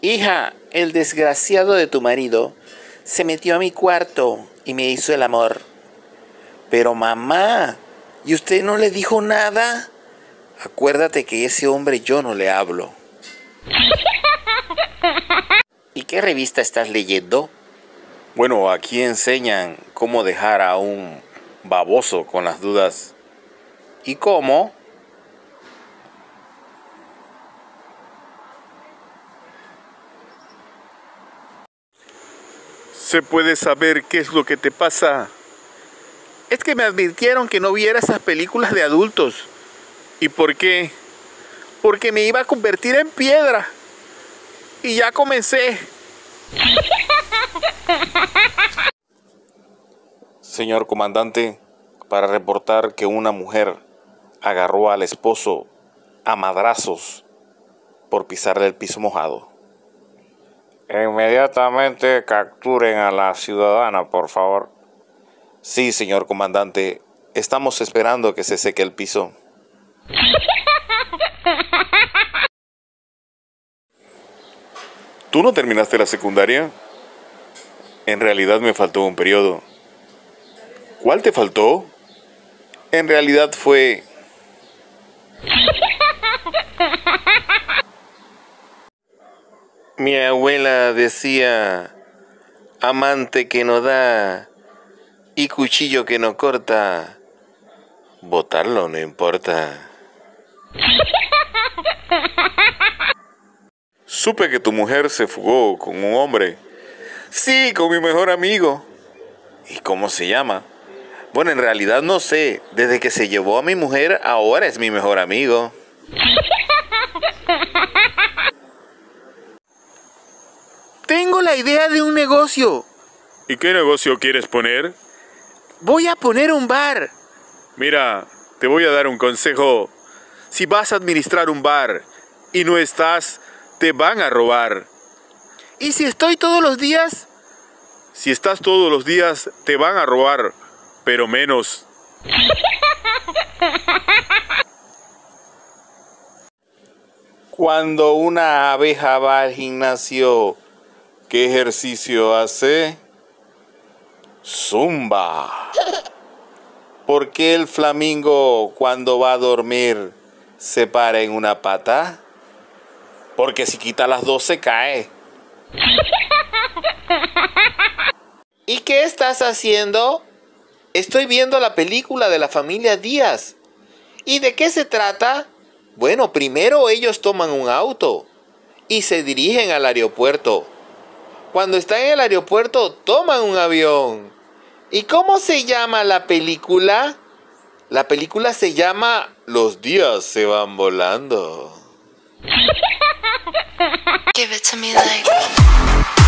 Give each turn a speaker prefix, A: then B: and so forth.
A: Hija, el desgraciado de tu marido se metió a mi cuarto y me hizo el amor. Pero mamá, ¿y usted no le dijo nada? Acuérdate que ese hombre yo no le hablo. ¿Y qué revista estás leyendo? Bueno, aquí enseñan cómo dejar a un baboso con las dudas. ¿Y cómo? ¿Se puede saber qué es lo que te pasa? Es que me advirtieron que no viera esas películas de adultos. ¿Y por qué? Porque me iba a convertir en piedra. Y ya comencé. Señor comandante, para reportar que una mujer agarró al esposo a madrazos por pisarle el piso mojado. Inmediatamente capturen a la ciudadana, por favor. Sí, señor comandante. Estamos esperando que se seque el piso. ¿Tú no terminaste la secundaria? En realidad me faltó un periodo. ¿Cuál te faltó? En realidad fue... Mi abuela decía, amante que no da y cuchillo que no corta, botarlo no importa. Supe que tu mujer se fugó con un hombre. Sí, con mi mejor amigo. ¿Y cómo se llama? Bueno, en realidad no sé. Desde que se llevó a mi mujer, ahora es mi mejor amigo. Tengo la idea de un negocio. ¿Y qué negocio quieres poner? Voy a poner un bar. Mira, te voy a dar un consejo. Si vas a administrar un bar y no estás, te van a robar. ¿Y si estoy todos los días? Si estás todos los días, te van a robar, pero menos. Cuando una abeja va al gimnasio, ¿qué ejercicio hace? Zumba. ¿Por qué el flamingo cuando va a dormir se para en una pata? Porque si quita las dos se cae. ¿Y qué estás haciendo? Estoy viendo la película de la familia Díaz. ¿Y de qué se trata? Bueno, primero ellos toman un auto y se dirigen al aeropuerto. Cuando están en el aeropuerto, toman un avión. ¿Y cómo se llama la película? La película se llama Los días se van volando.
B: Give it to me like